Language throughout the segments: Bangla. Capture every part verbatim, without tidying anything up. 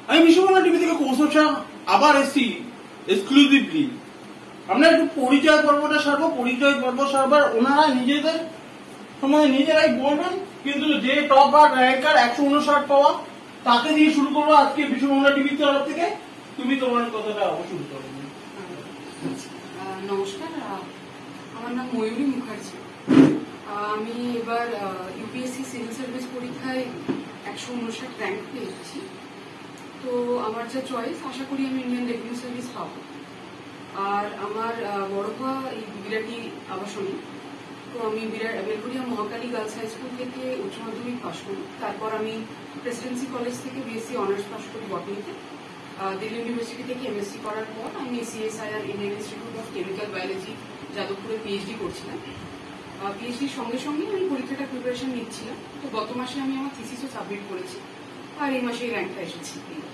আমি বিশ্ববাংলা টিভি থেকে কৌশল শাহ আবার এসছি এক্সক্লুসিভলি। আমরা একটু পরিচয় পর্বটা সারবো, পরিচয় পর্ব সারবার ওনারা নিজেদের সময় নিজেরাই বলবেন, কিন্তু যে টপ আর র্যাঙ্কার একশো উনষাট পাওয়া তাকে দিয়ে শুরু করবো আজকে বিশ্ববাংলা টিভির তরফ থেকে। তুমি তোমার কথাটা শুরু করো। নমস্কার, আমার নাম ময়ূরী মুখার্জি। আমি এবার ইউপিএসসি সিভিল সার্ভিস পরীক্ষায় একশো উনষাট র্যাঙ্ক পেয়েছি। তো আমার যা চয়েস, আশা করি আমি ইন্ডিয়ান রেভিনিউ সার্ভিস পাবো। আর আমার বড় হওয়া এই বিরাটি আবাসনী। তো আমি Belgharia Mahakali Girls High School থেকে উচ্চ মাধ্যমিক পাশ করি। তারপর আমি প্রেসিডেন্সি কলেজ থেকে বিএসসি অনার্স পাশ করি বটানিতে। দিল্লি ইউনিভার্সিটি থেকে এমএসসি করার পর আমি CSIR Indian Institute of Chemical Biology যাদবপুরে পিএইচডি করছিলাম। পিএইচডির সঙ্গে সঙ্গে আমি পরীক্ষাটা প্রিপারেশন নিচ্ছিলাম। তো গত মাসে আমি আমার থিসিসও সাবমিট করেছি, আর এই মাসে এই র্যাঙ্কটা এসেছি।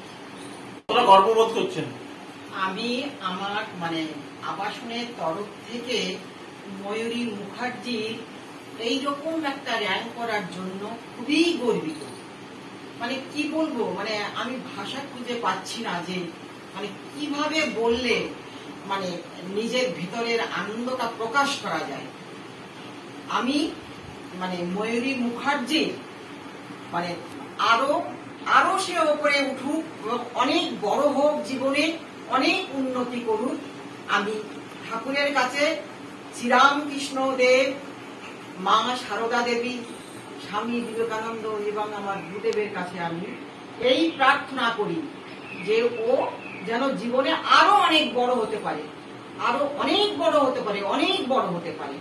গর্ববোধ করছেন? আমি আমার মানে আবাসনের তরফ থেকে ময়ূরী মুখার্জির এইরকম একটা র্যাঙ্ক করার জন্য খুবই গর্বিত। মানে কি বলবো, মানে আমি ভাষা খুঁজে পাচ্ছি না যে মানে কিভাবে বললে মানে নিজের ভিতরের আনন্দটা প্রকাশ করা যায়। আমি মানে ময়ূরী মুখার্জি মানে আরো আরো সে ওপরে উঠুক এবং অনেক বড় হোক, জীবনে অনেক উন্নতি করুক। আমি ঠাকুরের কাছে শ্রীরামকৃষ্ণ দেব, মা সারদা দেবী, স্বামী বিবেকানন্দ এবং আমার গুরুদেবের কাছে আমি এই প্রার্থনা করি যে ও যেন জীবনে আরো অনেক বড় হতে পারে, আরো অনেক বড় হতে পারে, অনেক বড় হতে পারে।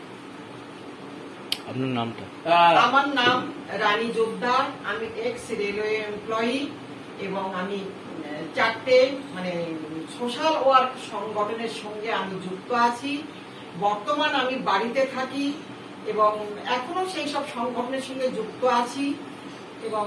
আপনার নামটা? আমার নাম রানী জোকদার। আমি এক্স রেলওয়ে এমপ্লয়ি এবং আমি চারটে মানে সোশ্যাল ওয়ার্ক সংগঠনের সঙ্গে আমি যুক্ত আছি। বর্তমান আমি বাড়িতে থাকি এবং এখনো সেই সব সংগঠনের সঙ্গে যুক্ত আছি এবং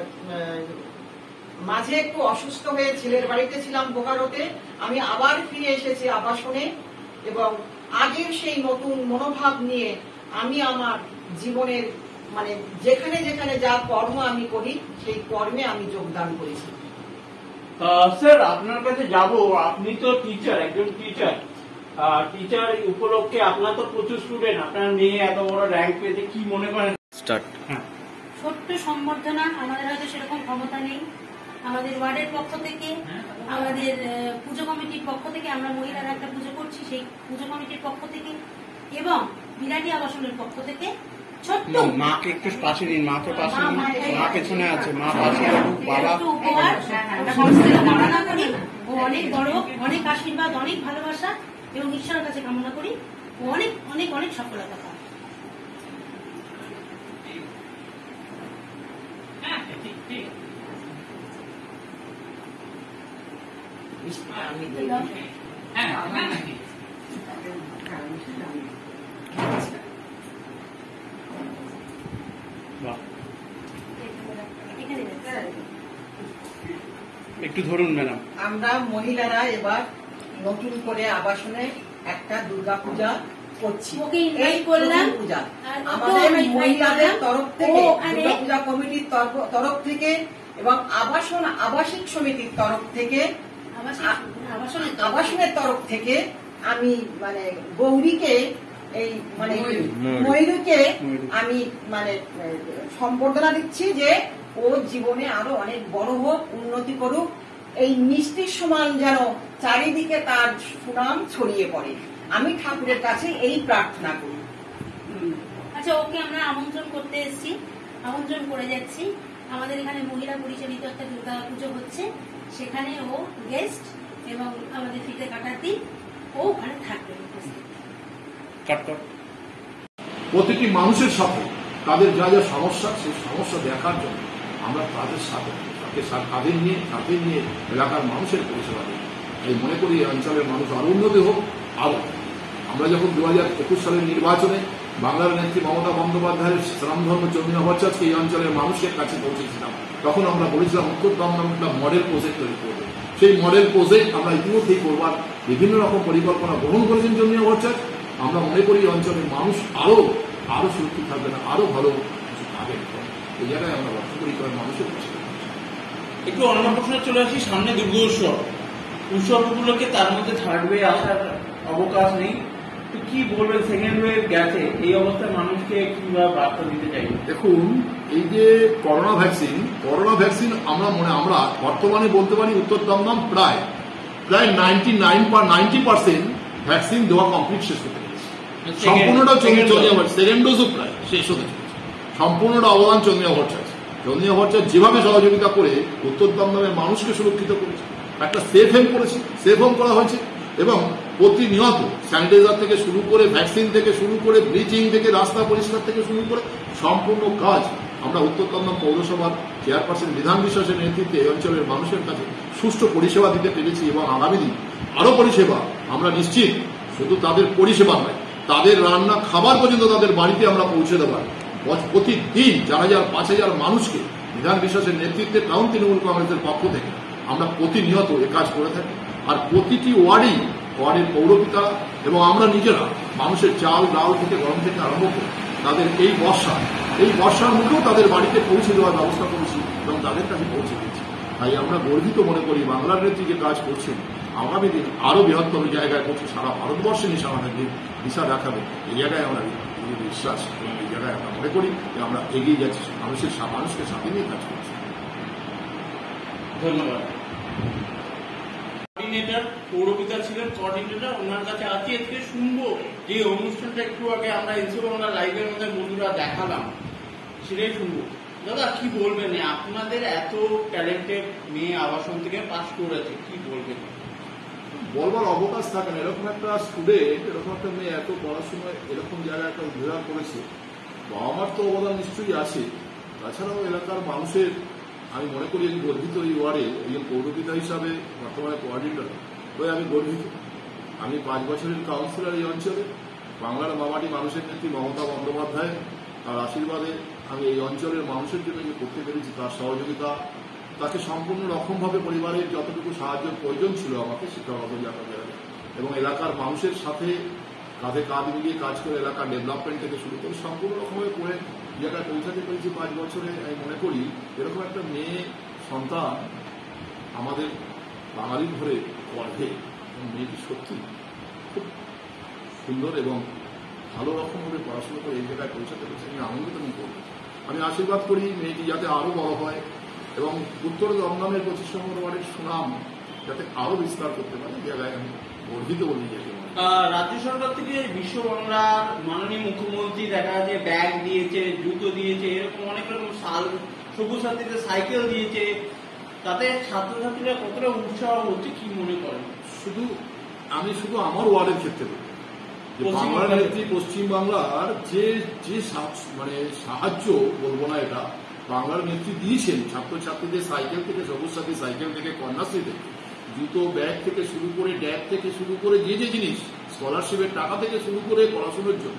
মাঝে একটু অসুস্থ হয়ে ছেলের বাড়িতে ছিলাম বোকারোতে। আমি আবার ফিরে এসেছি আবাসনে এবং আগের সেই নতুন মনোভাব নিয়ে আমি আমার জীবনের মানে যেখানে যেখানে যা কর্ম আমি করি সেই কর্মে আমি যোগদান করেছি। স্যার, আপনার কাছে যাব, আপনি তো টিচার, একজন টিচার। টিচার উপলক্ষে আপনার তো প্রচুর স্টুডেন্ট, আপনার মেয়ে এত বড় র্যাঙ্ক পেয়েছে, কি মনে করেন? স্টার্ট। ছোট্ট সম্বর্ধনা, আমাদের হয়তো সেরকম ক্ষমতা নেই। আমাদের ওয়ার্ডের পক্ষ থেকে, আমাদের পুজো কমিটির পক্ষ থেকে, আমরা মহিলারা একটা পুজো করছি, সেই পুজো কমিটির পক্ষ থেকে এবং বিরাটি আবাসনের পক্ষ থেকে ছোট্ট মাকে একটু পাশে দিন, মাকে পাশে দিন, মা পেছনে আছে, মা পাশে বাবা কামনা করি। ও অনেক বড়, অনেক আশীর্বাদ, অনেক ভালোবাসা এবং ঈশ্বরের কাছে কামনা করি ও অনেক অনেক অনেক সফলতা পায়। একটু ধরুন ম্যাডাম। আমরা মহিলারা এবার নতুন করে আবাসনে একটা দুর্গা পূজা করছি। এই করলাম পূজা আমাদের মহিলাদের তরফ থেকে, দুর্গা পূজা কমিটির তরফ থেকে এবং আবাসন আবাসিক সমিতির তরফ থেকে, আবাসনের তরফ থেকে আমি মানে গৌরীকে এই মানে ময়ূরীকে আমি মানে সম্বর্ধনা দিচ্ছি যে ও জীবনে আরো অনেক বড় হোক, উন্নতি করুক, এই মিষ্টির সমান যেন চারিদিকে তার সুনাম ছড়িয়ে পড়ে। আমি ঠাকুরের কাছে এই প্রার্থনা করি। আচ্ছা, ওকে আমরা আমন্ত্রণ করতে এসেছি, আমন্ত্রণ করে যাচ্ছি। আমাদের এখানে মহিলা পরিচালিত একটা দুর্গা পুজো হচ্ছে, সেখানে ও গেস্ট এবং আমাদের ফিতে কাটাতি ও ওখানে থাকবে। প্রতিটি মানুষের সাথে তাদের যা যা সমস্যা, সেই সমস্যা দেখার জন্য আমরা তাদের সাথে তাদের নিয়ে সাথে নিয়ে এলাকার মানুষের পরিষেবা দিই। এই মনে করি এই অঞ্চলের মানুষ আরো উন্নতি হোক। আবার আমরা যখন দু হাজার একুশ সালের নির্বাচনে বাংলার নেত্রী মমতা বন্দ্যোপাধ্যায়ের শ্রমধর্ম চন্দ্রী ভট্টাচার্যকে এই অঞ্চলের মানুষের কাছে পৌঁছেছিলাম, তখন আমরা বলেছিলাম উত্তরবঙ্গ আমরা মডেল প্রজেক্ট তৈরি করবো। সেই মডেল প্রজেক্ট আমরা ইতিমধ্যেই করবার বিভিন্ন রকম পরিকল্পনা গ্রহণ করেছেন চন্দ্রী ভট্টাচার্য। আমরা মনে করি এই অঞ্চলের মানুষ আরো আরো সুরক্ষিত থাকবে না, আরো ভালো কিছু পাবেন। এই জায়গায় আমরা লক্ষ্য করি মানুষের কাছে। একটু অন্য প্রশ্নে চলে আসি, সামনে দুর্গোৎসব, উৎসবগুলোকে তার মধ্যে থার্ড ওয়ে আসার অবকাশ নেই, তো কি বলবেন? সেকেন্ড ওয়েভ গেছে, এই অবস্থায় মানুষকে কিভাবে বার্তা দিতে চাই? দেখুন, এই যে করোনা ভ্যাকসিন করোনা ভ্যাকসিন আমরা মনে আমরা বর্তমানে বলতে পারি উত্তর দমদম প্রায় প্রায় ninety nine ninety percent vaccine দেওয়া কমপ্লিট শেষ হতে পেরেছে। সম্পূর্ণটা চন্দ্রিয়া সেকেন্ড ডোজও প্রায় শেষ হতে চলেছে। সম্পূর্ণটা অবদান চন্দ্রিয়া ভট্টাচার্য। চন্দ্রিয়া ভট্টাচার্য যেভাবে সহযোগিতা করে উত্তর দমদমের মানুষকে সুরক্ষিত করেছে, একটা সেফ হোম করেছে, সেফ হোম করা হয়েছে, এবং প্রতিনিয়ত স্যানিটাইজার থেকে শুরু করে ভ্যাকসিন থেকে শুরু করে ব্লিচিং থেকে রাস্তা পরিষ্কার থেকে শুরু করে সম্পূর্ণ কাজ আমরা উত্তর দমদম পৌরসভার চেয়ারপারসন বিধান বিশ্বাসের নেতৃত্বে এই অঞ্চলের মানুষের কাছে সুষ্ঠু পরিষেবা দিতে পেরেছি, এবং আগামী দিন আরো পরিষেবা আমরা নিশ্চিত, শুধু তাদের পরিষেবা নয়, তাদের রান্না খাবার পর্যন্ত তাদের বাড়িতে আমরা পৌঁছে দেওয়ার প্রতিদিন চার হাজার পাঁচ হাজার মানুষকে বিধান বিশ্বাসের নেতৃত্বে টাউন তৃণমূল কংগ্রেসের পক্ষ থেকে আমরা প্রতিনিয়ত এ কাজ করে থাকি। আর প্রতিটি ওয়ার্ডেই ওয়ার্ডের পৌরপিতা এবং আমরা নিজেরা মানুষের চাল ডাল থেকে গরম থেকে আরম্ভ করে তাদের এই বর্ষা এই বর্ষার মুখেও তাদের বাড়িতে পৌঁছে দেওয়ার ব্যবস্থা করেছি এবং তাদের কাছে পৌঁছে দিচ্ছি। তাই আমরা গর্বিত মনে করি বাংলার নেত্রী যে কাজ করছেন, আগামী দিন আরো বৃহত্তর জায়গায় করছে, সারা ভারতবর্ষে নিশা আমাদের দিশা দেখাবে। এই জায়গায় আমরা বিশ্বাস এবং এই জায়গায় আমরা মনে করি যে আমরা এগিয়ে যাচ্ছি, মানুষের মানুষকে সাথে নিয়ে কাজ করছি। ধন্যবাদ। কোঅর্ডিনেটর পৌরপিতা ছিলেন, কোঅর্ডিনেটর ওনার কাছে আজকে আজকে শুনবো যে অনুষ্ঠানটা একটু আগে আমরা এনসি বাংলা লাইভের মধ্যে বন্ধুরা দেখালাম, সেটাই শুনবো। দাদা কি বলবেন, আপনাদের এত ট্যালেন্টেড মেয়ে আবাসন থেকে পাস করেছে, কি বলবেন? বলবার অবকাশ থাকে না। এরকম একটা স্টুডেন্ট, এরকম একটা মেয়ে এত পড়াশোনায় এরকম জায়গায় একটা উদ্ধার করেছে, বাবা মার তো অবদান নিশ্চয়ই আছে। তাছাড়াও এলাকার মানুষের আমি মনে করি আমি গর্বিত এই ওয়ার্ডে একজন পৌরপিতা হিসাবে, বর্তমানে কোঅর্ডিনেটর হয়ে আমি গর্বিত। আমি পাঁচ বছরের কাউন্সিলর এই অঞ্চলে। বাংলার মামাটি মানুষের নেত্রী মমতা বন্দ্যোপাধ্যায় তার আশীর্বাদে আমি এই অঞ্চলের মানুষের জন্য যে করতে পেরেছি, তার সহযোগিতা, তাকে সম্পূর্ণ রকমভাবে পরিবারের যতটুকু সাহায্যের প্রয়োজন ছিল আমাকে শিক্ষাগত জায়গা এবং এলাকার মানুষের সাথে কাঁধে কাঁধ মিলিয়ে কাজ করে এলাকার ডেভেলপমেন্ট থেকে শুরু করে সম্পূর্ণ রকমভাবে করে জায়গায় পৌঁছাতে পেরেছি পাঁচ বছরে। আমি মনে করি এরকম একটা মেয়ে সন্তান আমাদের বাঙালির ঘরে গর্ভে, এবং মেয়েটি সত্যি খুব সুন্দর এবং ভালো রকমভাবে পড়াশোনা করে এই জায়গায় পৌঁছাতে পেরেছি। আমি আনন্দিত এবং করব। আমি আশীর্বাদ করি মেয়েটি যাতে আরো বড় হয় এবং উত্তর দমদমের পঁচিশ নম্বর ওয়ার্ডের সুনাম যাতে আরো বিস্তার করতে পারে, জায়গায় আমি গর্বিত বলি। রাজ্য সরকার থেকে বিশ্ব বাংলার মাননীয় মুখ্যমন্ত্রী দেখা যাচ্ছে ব্যাগ দিয়েছে, জুতো দিয়েছে, এরকম অনেক রকম সাল সবুজ সাথীতে সাইকেল দিয়েছে, তাতে ছাত্রছাত্রীরা কতটা উৎসাহ হচ্ছে কি মনে করেন? শুধু আমি শুধু আমার ওয়ার্ডের ক্ষেত্রে বলি যে বাংলার নেত্রী পশ্চিমবাংলার যে যে মানে সাহায্য বলবো না, এটা বাংলার নেত্রী দিয়েছেন ছাত্রছাত্রীদের সাইকেল থেকে, সবুজ সাথী সাইকেল থেকে, কন্যাশ্রী থেকে, জুতো ব্যাগ থেকে শুরু করে, ড্যাগ থেকে শুরু করে, যে যে জিনিস স্কলারশিপের টাকা থেকে শুরু করে পড়াশোনার জন্য,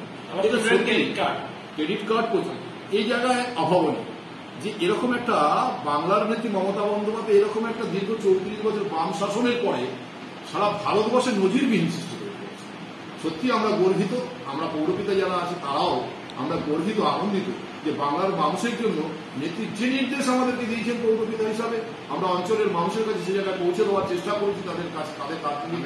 ক্রেডিট কার্ড পর্যন্ত, এই জায়গায় অভাবনীয় যে এরকম একটা বাংলার নেত্রী মমতা বন্দ্যোপাধ্যায় এরকম একটা দীর্ঘ চৌত্রিশ বছর বাম শাসনের পরে সারা ভারতবর্ষে নজিরবিহীন সৃষ্টি করে দিয়েছে। সত্যি আমরা গর্বিত, আমরা পৌরপিতা যারা আছে তারাও আমরা গর্বিত, আনন্দিত যে বাংলার মানুষের জন্য নেত্রীর যে নির্দেশ আমাদেরকে দিয়েছেন পৌরপিতা হিসাবে আমরা অঞ্চলের মানুষের কাছে সে জায়গায় পৌঁছে দেওয়ার চেষ্টা করেছি, তাদের কাছে তাদের তাৎক্ষণিক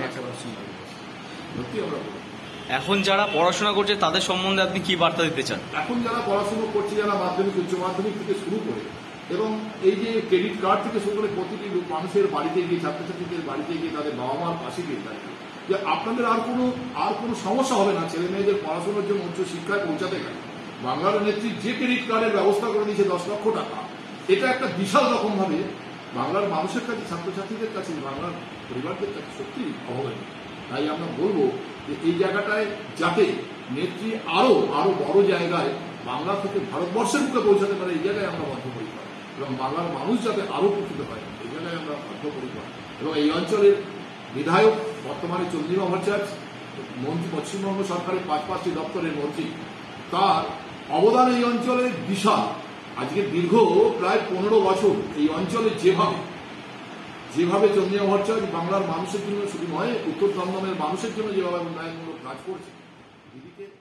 সত্যি আমরা। এখন যারা পড়াশোনা করছে তাদের সম্বন্ধে আপনি কি বার্তা দিতে চান? এখন যারা পড়াশোনা করছে, যারা মাধ্যমিক উচ্চ মাধ্যমিক থেকে শুরু করে এবং এই যে ক্রেডিট কার্ড থেকে শুরু করে প্রতিটি মানুষের বাড়িতে গিয়ে, ছাত্রছাত্রীদের বাড়িতে গিয়ে তাদের বাবা মার পাশে গিয়ে দাঁড়িয়ে যে আপনাদের আর কোনো আর কোনো সমস্যা হবে না ছেলে মেয়েদের পড়াশোনার জন্য উচ্চ শিক্ষায় পৌঁছাতে গেলে। বাংলার নেত্রী যে ক্রেডিট কার্ডের ব্যবস্থা করে দিয়েছে দশ লক্ষ টাকা, এটা একটা বিশাল রকম ভাবে বাংলার মানুষের কাছে, ছাত্রছাত্রীদের কাছে, বাংলার পরিবারদের কাছে সত্যি অবহেলা। তাই আমরা বলবো যে এই জায়গাটায় যাতে নেত্রী আরো আরো বড় জায়গায় বাংলা থেকে ভারতবর্ষের মুখে পৌঁছাতে পারে, এই জায়গায় আমরা বদ্ধপরিকর, এবং বাংলার মানুষ যাতে আরো উপকৃত হয় এই জায়গায় আমরা বদ্ধপরিকর। এবং এই অঞ্চলের বিধায়ক বর্তমানে চন্দ্রিমা ভট্টাচার্য, মন্ত্রী, পশ্চিমবঙ্গ সরকারের পাঁচ পাঁচটি দপ্তরের মন্ত্রী, তার অবদান এই অঞ্চলে বিশাল। আজকে দীর্ঘ প্রায় পনেরো বছর এই অঞ্চলে যেভাবে যেভাবে চন্দ্রিমা ভট্টাচার্য বাংলার মানুষের জন্য শুধু নয়, উত্তর দমদমের মানুষের জন্য যেভাবে উন্নয়নমূলক কাজ করছে, দিদিকে